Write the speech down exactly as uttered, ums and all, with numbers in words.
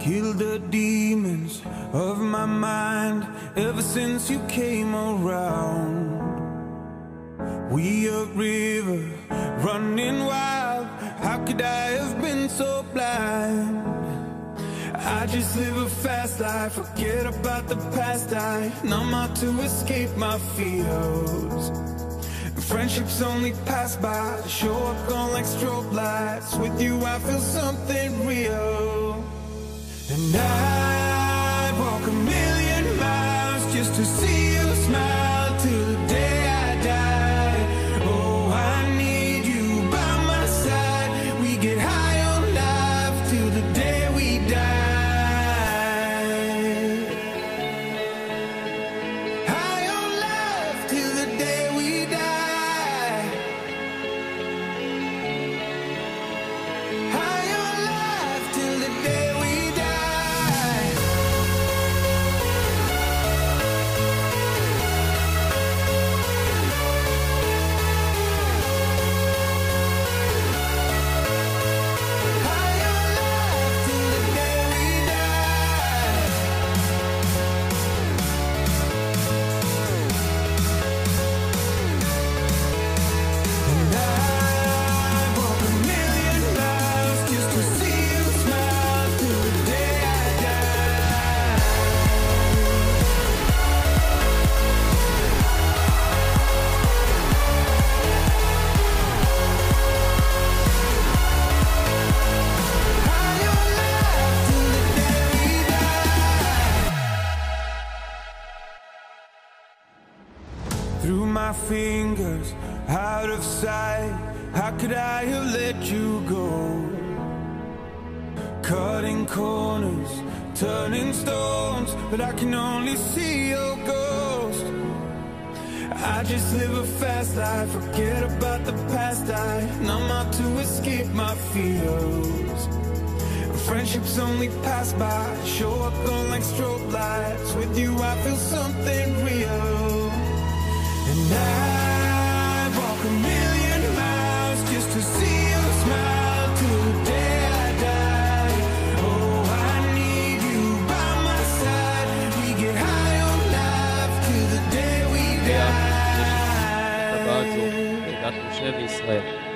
Killed the demons of my mind ever since you came around. We a river running wild, how could I have been so blind? I just live a fast life, forget about the past. I numb out to escape my fears. Friendships only pass by, show up on like strobe lights. With you I feel something real. And I'd walk a million miles just to see you smile till the day I die. Oh, I need you by my side. We get high on life till the day we die. High on life till the day we die. High on life till the day we die. High on life till the day we die. And I'd walk a million miles just to see you smile till the day I die. High on life till the day we die. Through my fingers, out of sight, how could I have let you go? Cutting corners, turning stones, but I can only see your ghost. I just live a fast life, forget about the past. I numb out to escape my fears. Friendships only pass by, show up on like strobe lights. With you I feel something real. And I'd walk a million miles just to see you smile till the day I die. Oh, I need you by my side. We get high on life till the day we die. שבת זו לידת משה וישראל.